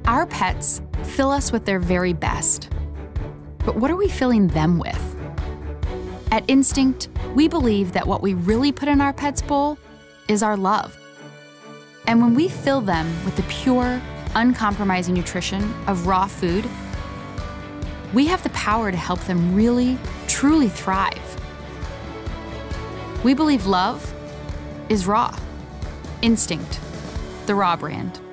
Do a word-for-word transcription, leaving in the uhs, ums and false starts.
Our pets fill us with their very best. But what are we filling them with? At Instinct, we believe that what we really put in our pet's bowl is our love. And when we fill them with the pure, uncompromising nutrition of raw food, we have the power to help them really, truly thrive. We believe love is raw. Instinct, the raw brand.